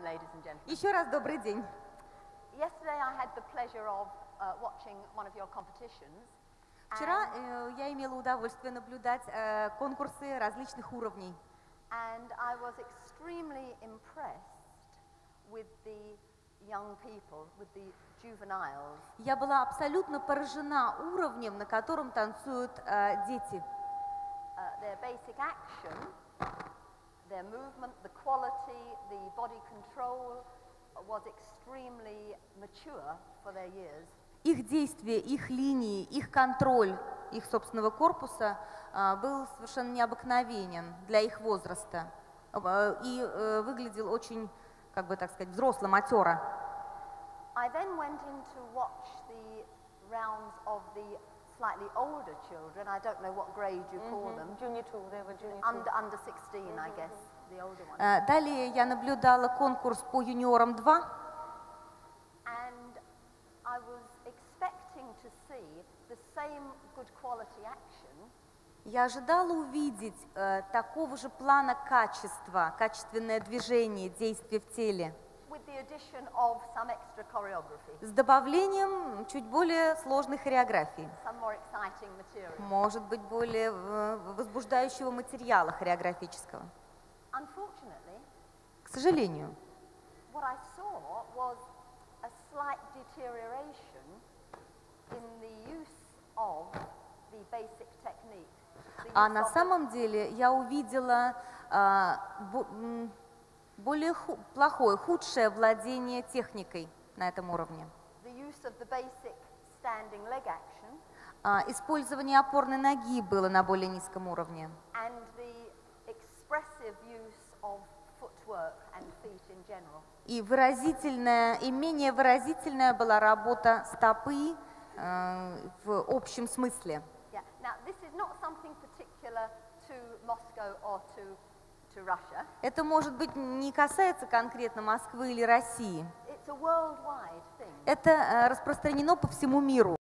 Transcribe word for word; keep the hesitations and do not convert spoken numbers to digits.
ladies and gentlemen. Еще раз добрый день. Yesterday I had the pleasure of uh, watching one of your competitions. Вчера э, я имела удовольствие наблюдать э, конкурсы различных уровней. And I was extremely impressed with the young people, with the juveniles. Я была абсолютно поражена уровнем, на котором танцуют э, дети. Uh, their basic action, their movement, the quality, the body control was extremely mature for their years. Их действия, их линии, их контроль их собственного корпуса э, был совершенно необыкновенен для их возраста э, и э, выглядел очень, как бы так сказать, взросло, матеро. I then went in to watch the rounds of the slightly older children. I don't know what grade you call Mm-hmm. them. Junior two, they were junior two. Under, under sixteen, mm-hmm. I guess, the older ones. Э, далее я наблюдала конкурс по юниорам два. And I was expecting to see the same good quality action. Я ожидала увидеть э, такого же плана качества, качественное движение, действие в теле, With the addition of some extra choreography, с добавлением чуть более сложной хореографии, some more exciting material. может быть, более э, возбуждающего материала хореографического. Unfortunately, К сожалению, what I saw was a slight deterioration in the use of the basic technique. the а use на of the- самом деле я увидела э, бо- м, более ху- плохое, худшее владение техникой на этом уровне. the use of the basic standing leg action А, Использование опорной ноги было на более низком уровне. and the expressive use of footwork and feet in general. И выразительная, и менее выразительная была работа стопы э, в общем смысле. Yeah. Now, this is not something particular to Moscow or to, to Russia. Это, может быть, не касается конкретно Москвы или России. It's a worldwide thing. Это э, распространено по всему миру.